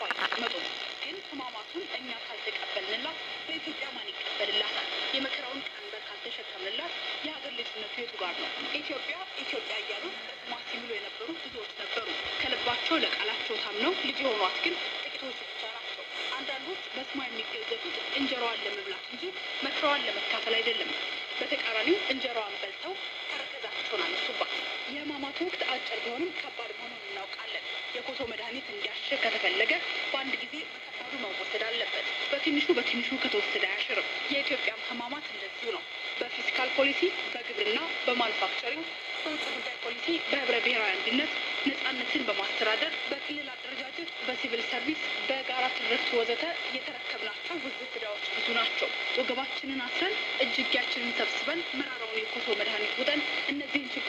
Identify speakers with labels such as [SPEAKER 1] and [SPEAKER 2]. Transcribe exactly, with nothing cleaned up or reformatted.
[SPEAKER 1] መጡ ግን ህማማቱን እኛ ካልተቀበልንላት በኢትዮጵያ ማን ይቀበልላታል? የመከራውን ቀንበር ካልተሸከምንላት የሀገር ልጅነቱ የቱ ጋር ነው? ኢትዮጵያ ኢትዮጵያ እያሉ በስሟ ሲምሉ የነበሩ ብዙዎች ነበሩ። ከልባቸው ለቃላቸው ታምነው ልጅ የሆኗት ግን ጥቂቶች ብቻ ናቸው። አንዳንዶች በስሟ የሚገዘቱት እንጀራዋን ለመብላት እንጂ መከራዋን ለመካፈል አይደለም። በተቃራኒው እንጀራዋን በልተው ተረከዛቸውን አነሱባት። የህማማቱ ወቅት አጭር ቢሆንም ከባድ መሆኑን እናውቃለን። የኮሶ መድኃኒት እንዲያሽር ከተፈለገ በአንድ ጊዜ በከባዱ መወሰድ አለበት። በትንሹ በትንሹ ከተወሰደ አያሽርም። የኢትዮጵያም ህማማት እንደዚሁ ነው። በፊስካል ፖሊሲ፣ በግብርና፣ በማኑፋክቸሪንግ፣ በውጭ ጉዳይ ፖሊሲ፣ በህብረ ብሔራዊ አንድነት፣ ነጻነትን በማስተዳደር፣ በክልል አደረጃጀት፣ በሲቪል ሰርቪስ፣ በጋራ ትርክት ወዘተ የተረከብናቸው ውዝፍ ዕዳዎች ብዙ ናቸው። ወገባችንን አስረን እጅጌያችንን ሰብስበን መራራውን የኮሶ መድኃኒት ውጠን እነዚህን